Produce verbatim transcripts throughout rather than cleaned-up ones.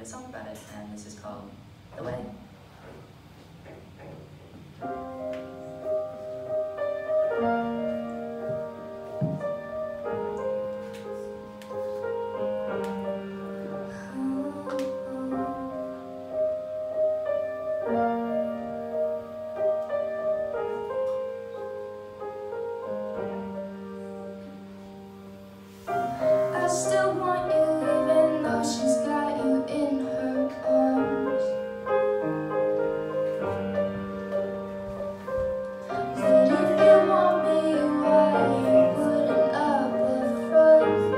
a song about it, and this is called The Way. I still want you even though she's got you in her arms. But if you want me, why you putting up a front?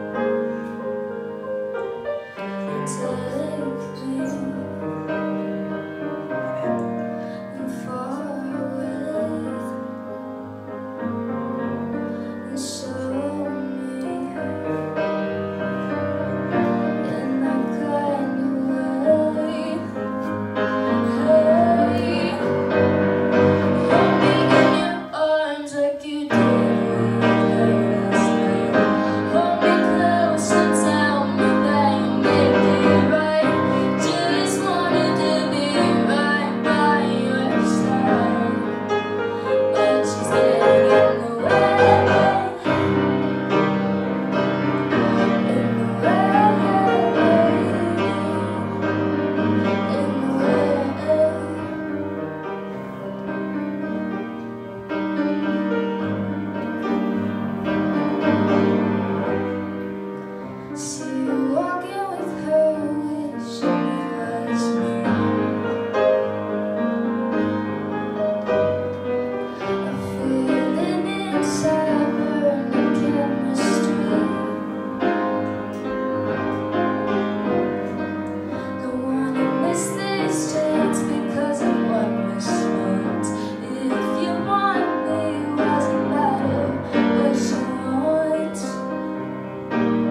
You take me far away and show me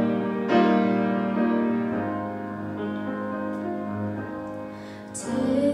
take